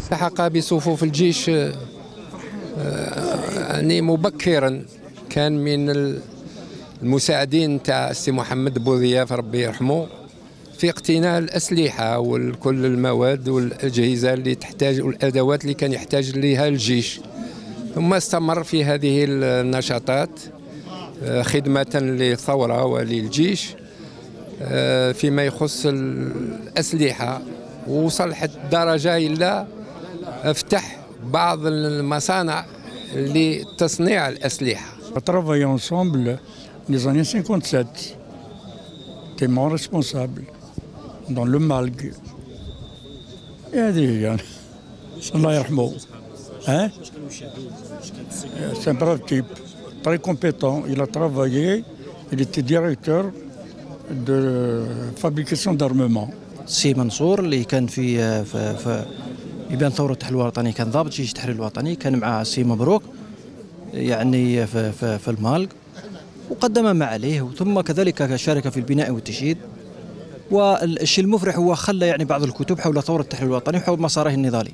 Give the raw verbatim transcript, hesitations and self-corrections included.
التحق بصفوف الجيش يعني مبكرا، كان من المساعدين تاع السي محمد بوضياف ربي يرحمه في اقتناء الأسلحة وكل المواد والأجهزة اللي تحتاج والأدوات اللي كان يحتاج لها الجيش. ثم استمر في هذه النشاطات خدمة للثورة وللجيش فيما يخص الأسلحة، ووصل حتى درجة إلى افتح بعض المصانع لتصنيع الأسلحة. Travaillé ensemble les années cinquante-sept. Témoin responsable dans le Malgue. Et هذه يعني الله يرحمه. Hein? C'est un brave type, très compétent. Il a travaillé, il était directeur de fabrication d'armement. سي منصور اللي كان في في, في يبان ثورة التحرير الوطني، كان ضابط جيش التحرير الوطني، كان مع سي مبروك يعني في, في, في المالق، وقدم ما عليه، ثم كذلك شارك في البناء والتشييد. والشيء المفرح هو خلى يعني بعض الكتب حول ثورة التحرير الوطني وحول مساره النضالي.